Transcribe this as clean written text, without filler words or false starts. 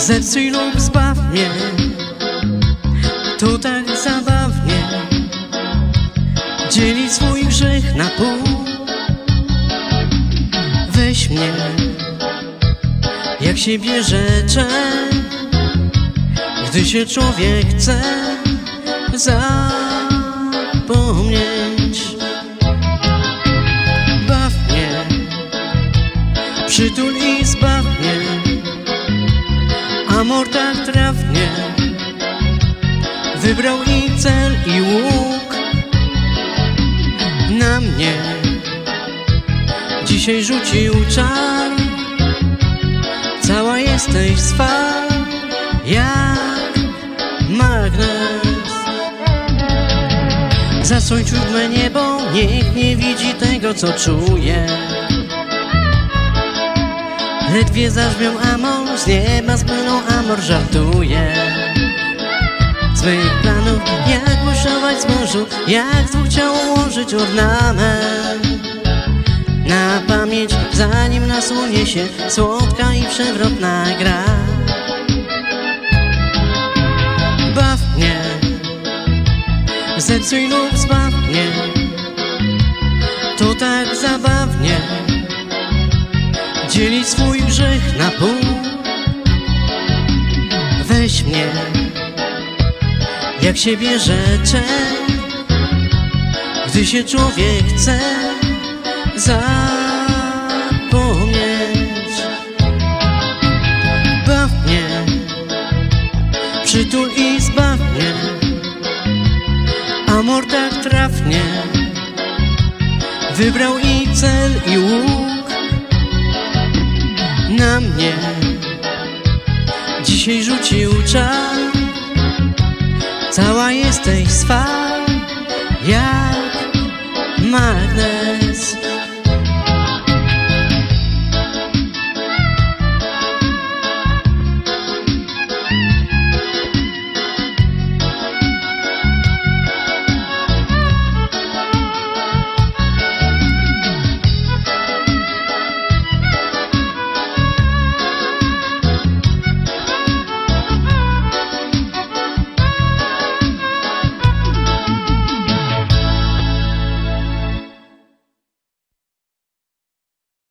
Zepsuj lub zbaw mnie, to tak zabawnie dzieli swój grzech na pół. Weź mnie, jak się bierze czek, gdy się człowiek chce zapomnieć. Baw mnie, przytul i zbaw mnie, amor tak trafnie wybrał i cel i łuk. Na mnie dzisiaj rzucił czar, cała jesteś swa jak magnes. Zasłoń cudne niebo, nikt nie widzi tego, co czuję. Ledwie zabrzmiał amor, z nieba spłynął amor, żartuje. Z mych planów, jak buszować z morzu, jak z dwóch ciał ułożyć ornament. Na pamięć, zanim nas uniesie słodka i przewrotna gra. Baw mnie, zepsuj lub zbaw mnie, to tak zabawnie dzieli swój grzech na pół. Weź mnie, jak się bierze czek, gdy się człowiek chce zapomnieć. Baw mnie, przytul i zbaw mnie, amor tak trafnie wybrał i cel i łuk. Na mnie dzisiaj rzucił czar, cała jesteś swa jak magnes.